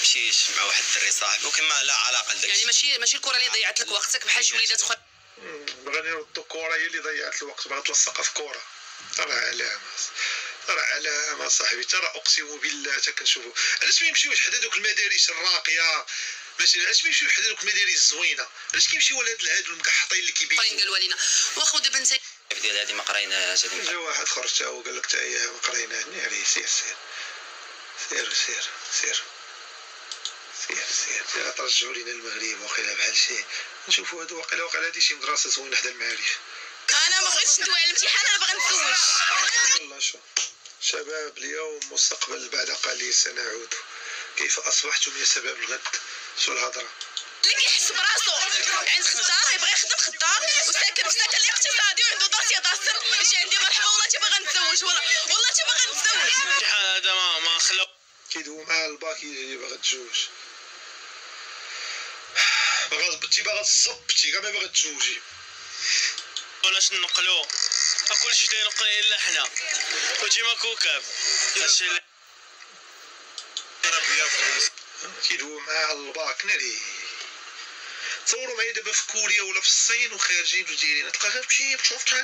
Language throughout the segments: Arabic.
مشيش مع واحد الدري صاحبي وكما لا علاقه لداك يعني ماشي الكره اللي ضيعت لك وقتك بحال شي وليدات اخرى. بغا نردو الكره هي اللي ضيعت الوقت، بغا تلصقها في كره. راه علامه صاحبي، ترى اقسم بالله حتى كنشوفو. علاش ما يمشيوش حدا دوك المدارس الراقيه؟ ماشي علاش ما يمشيوش حدا دوك المدارس الزوينه؟ علاش كيمشيو لهاد هادو المكحطين اللي كيبينوا؟ قالوا لينا واخا دابا انت ديال هادي ما قريناهاش. جا واحد خرج تا هو قال لك تا هي ما قريناها. ناري سير ترجعوا لينا المغرب واقيلا بحال شي نشوفوا هادو واقيلا هادي شي مدرسه زوينه حدا المعارف. انا ما بغيتش ندوي على الامتحان، انا باغا نتزوج. والله شوف شباب اليوم مستقبل بعد قليل سنعود. كيف اصبحتم يا شباب الغد؟ شو الهضره؟ اللي كيحس براسو عند خدار يبغي يخدم خدار وساكن في سكن الاقتصادي وعنده دار يداسر يجي عندي مرحبا والله تيبغى نتزوج والله تيبغى نتزوج. الامتحان هذا ما خلو كيدوي مع الباك يجي باغا تزوج. باغا تصبتي كاع ما باغا تزوجي. ولاش نقلو كلشي تينقل الا حنا وديما كوكاب. هادشي اللي كيدوي مع الباك ناري. تصوروا معايا دابا في كوريا ولا في الصين وخارجين ودايرين تلقى غير مشي تشوف تعال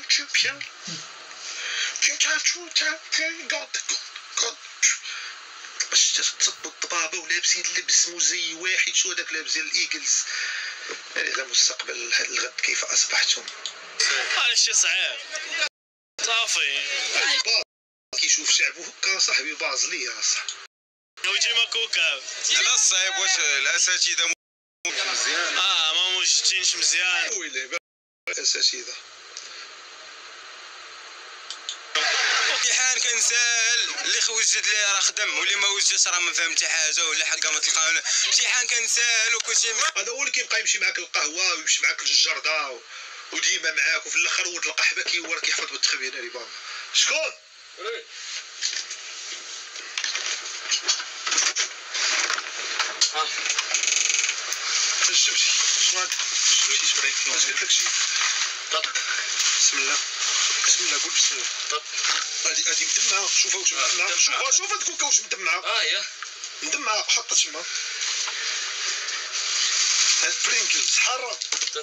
باش تصبوا الضبابه ولابسين اللبس مزي واحد. شو هذاك لابس ديال الايجلز. على مستقبل هذا الغد كيف اصبحتم؟ هادشي صعيب صافي. كيشوف شعبه هكا صاحبي باز ليا صاحبي وديما كوكاب. على الصعيب واش الاساتذه مزيان؟ ما موجدينش مزيان. ويلي الاساتذه الامتحان كان ساهل، اللي وجد ليه راه خدم واللي ما وجدش راه ما فهم حتى حاجه ولا حقا ما تلقى. الامتحان كان ساهل وكلشي هذا هو اللي كيبقى يمشي معاك القهوه ويمشي معاك للجرده وديما معاك وفي الاخر ولد القحبه كيورا كيحفظ بالتخبيه. ناري بابا شكون؟ تجبتي شنو هاد؟ جبتي شبريك اش قلت لك شي؟ بسم الله قول بسم الله. هادي مدمعه. شوفها واش مدمعه. شوف هاد الكوكا واش مدمعه. يا مدمعه حطها تما. هاد برينكلز حاره.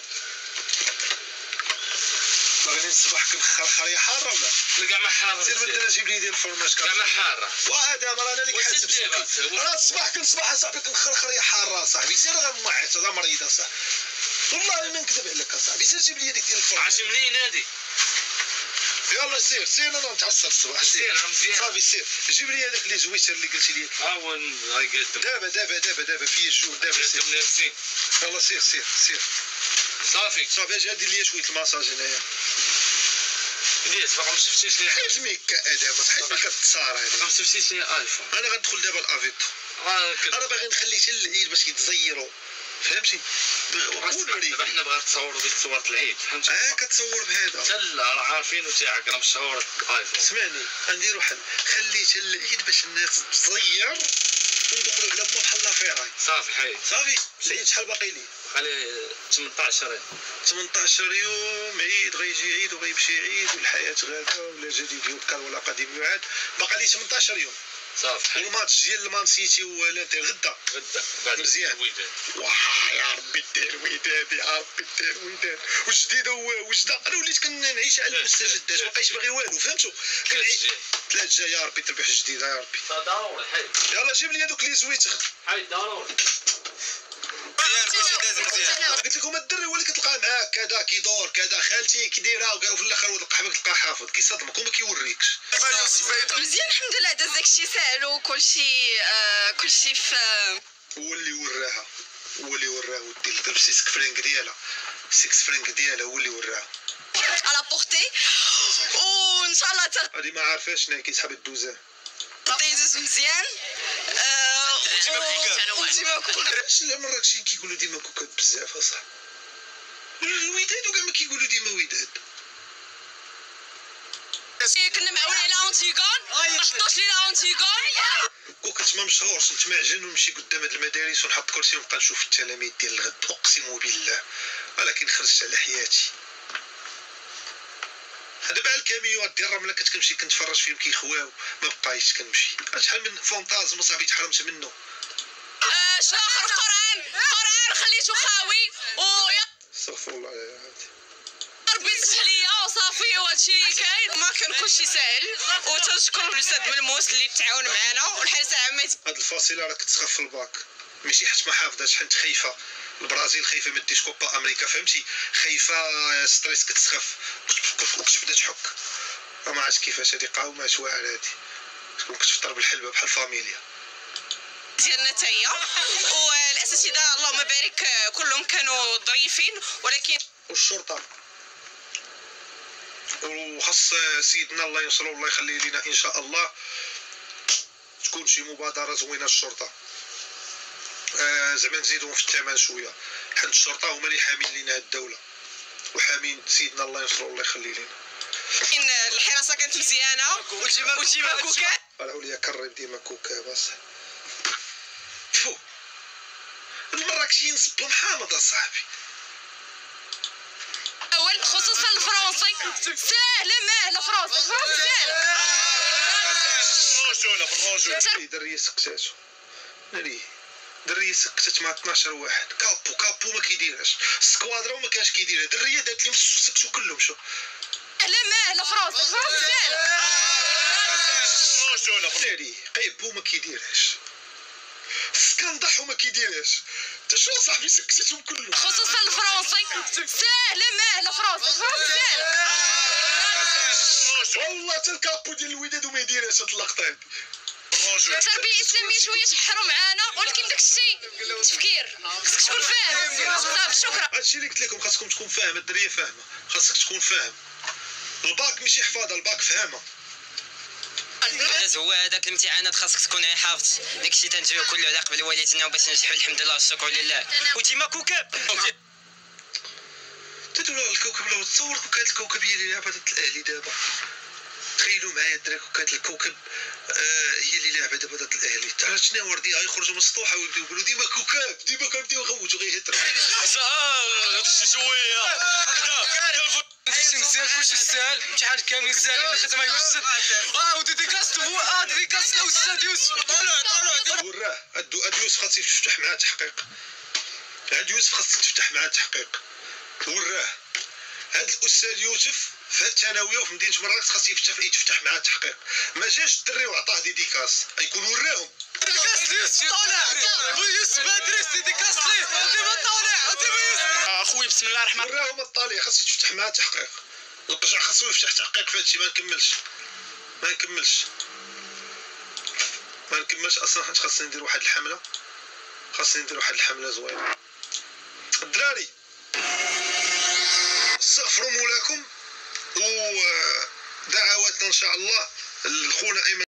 باغي نصبحك الخرخريه حاره ولا؟ كاع ما حاره. سير بدل جيب لي ديال الفرماج كاع ما حاره. وهذا مرة انا اللي كنحاسب راه تصبحك اصاحبي الخرخريه حاره صاحبي. سير غير معيط هذا مريضه صاحبي والله ما نكذب عليك اصاحبي. سير جيب لي هذيك ديال الفرماج. عرفتي منين هادي؟ يلا سير انا نتعصب الصباح. سير مزيان صافي سير جيب لي هذاك لي زويتر اللي قلتي لي. وين غيقدم دابا فيه الجوع دابا. سير يلا سير صافي اجي هادي ليا شويه الماساج هنايا. ديت باقا ما شفتيش لي حجمك كادابه حيت كتصار هذه. ما شفتيش لي ايفون. انا غندخل دابا الافيتو. انا باغي نخلي حتى العيد باش يتزيروا فهمتي. دابا حنا بغا تصوروا ديك صورة العيد فهمتي. كتصور بهذا لا راه عارفين تاعك راه مشهور ايفون. اسمعني غنديرو حل. خلي حتى العيد باش الناس تزير وندخلوا على ما بحال لافيراي. صافي حيد صافي العيد شحال باقي لي؟ خلي 18 يوم عيد غيجي عيد وغيمشي عيد والحياه غادا ولا جديد يذكر ولا قديم يعاد. باقي لي 18 يوم. صافي والماتش ديال المان سيتي والانتر غدا بعد مزيان. الوداد. يا ربي دير وداد وجديده وجده. انا وليت كنعيش على المستجدات ما بقيتش باغي والو فهمتوا. كنعيش 3 جاي يا ربي تربح جديده يا ربي. ضروري حيد. يلا جيب لي هذوك لي زويتر. حيد ضروري. مزيان. قلت لكم الدري هو اللي كتلقاه معاك كذا كيدور كذا خالتي كيديرها وفي الاخر ولد القحبه كتلقاه حافظ كيصدمك وما كيوريكش. مزيان الحمد لله داز داكشي ساهل وكلشي في. هو اللي وراها ودي ضرب 6 فرانك ديالها 6 فرانك ديالها هو اللي وراها على بورتي وان شاء الله هادي ما عارفاش شنو كيسحب الدوزان. غادي يدوز مزيان. وديما كوكا. شنو المراكشيين كيقولوا ديما كوكات بزاف اصاحبي. الوداد وكاع ما كيقولوا ديما وداد. كنا معاونين على اونتيغون ما حطوش لينا اونتيغون. كنت ما مشهورش نتمعجن ونمشي قدام هاد المدارس ونحط كرسي ونبقى نشوف التلاميذ ديال الغد اقسم بالله ولكن خرجت على حياتي. دابا الكاميوات ديال الرمله كتمشي كنتفرج فيهم كيخواو ما بقايتش كنمشي. شحال من فونتازم صاحبي تحرمت منه. شنو اخر القران خليته خاوي ويا استغفر الله يا عادي. ربي يسمح ليا وصافي وهادشي اللي كاين. ما كان كلشي ساهل وتنشكر الاستاذ ملموس اللي تعاون معنا والحارس عامه. هاد الفاصله راك تسخف في الباك ماشي حيت ما حافظاش حيت خايفه. البرازيل خايفه ما ديش كوبا امريكا فهمتي خايفه ستريس كتسخف وكتبدا تحك ما عرفتش كيفاش هادي قاومات واعره هادي كتفطر بالحلبه بحال فاميليا ديالنا حتى هي والاساتذه اللهم بارك كلهم كانوا ظريفين ولكن والشرطه وخاص سيدنا الله ينصرو الله يخليه لينا ان شاء الله تكون شي مبادره زوينه الشرطه زعما نزيدوهم في الثمن شويه حيت الشرطه هما اللي حامين لينا الدوله وحامين سيدنا الله ينصرو الله يخليه لينا. الحراسه كانت مزيانه وديما كوكا العليا كرم ديما كوكا بس فو المراكشيين زبطوا محامض اصاحبي اول خصوصا الفرنسي ساهله ماهله فرنسا ساهله بالرجوله دريه سكتاتو ناري دريه سكتات مع 12 واحد كابو ما كيديرهاش سكوادرا وما كانش كيديرها دريه دات لهم سكتوا كلهم شو ماهله فرنسا ساهله ناري قيبو ما كيديرهاش سكندح وما كيديرهاش انت شنو صاحبي سكتتهم كلهم خصوصا الفرنسي ساهله ماهله فرنسا ساهله والله حتى الكابو ديال الوداد وما يديرهاش هاد اللقطه هادي. التربيه الاسلاميه شويه تحروا معانا ولكن داك الشيء تفكير خصك تكون فاهم. صافي شكرا. هادشي اللي قلت لكم خاصكم تكون فاهم الدريه فاهمه خاصك تكون فاهم الباك ماشي حفاظه الباك فهمه. هو هذاك الامتحانات خاصك تكون حافظ داكشي تندويو كله على قبل والدينا باش نجحوا الحمد لله والشكر لله وديما كوكب تدولوا على الكوكب لو تصور كون كانت الكوكب هي اللي لعبت الاهلي دابا تخيلوا معايا الدراري كون كانت الكوكب هي اللي لعبت دابا ضد الاهلي ترى شنو وردي غيخرجوا من السطوحه ويبداو يقولوا ديما كنبداو يغوتوا غيهتروا هادشي شويه كلشي مزيان كلشي ساهل امتحان كامل ساهل الخدمه يوجد وديديكاس ديديكاس الاستاذ يوسف طالع وراه هاد يوسف خاصك تفتح معاه تحقيق هاد يوسف خاصك تفتح معاه تحقيق وراه هاد الاستاذ يوسف في الثانويه وفي مدينه مراكش خاص يفتح معاه تحقيق ما جاش الدري وعطاه ديديكاس غيكون وراهم ديديكاس يوسف طالع يوسف ادريس ديديكاس ليه ديما طالع ديما يوسف اخويا بسم الله الرحمن وراهم الطالع خاص يفتح معاه تحقيق القجع خاصو يفتح تحقيق في هادشي ما نكملش اصلا حيت خاصني ندير واحد الحمله زوينه الدراري استغفروا مولاكم ودعواتنا ان شاء الله لخونا ايمن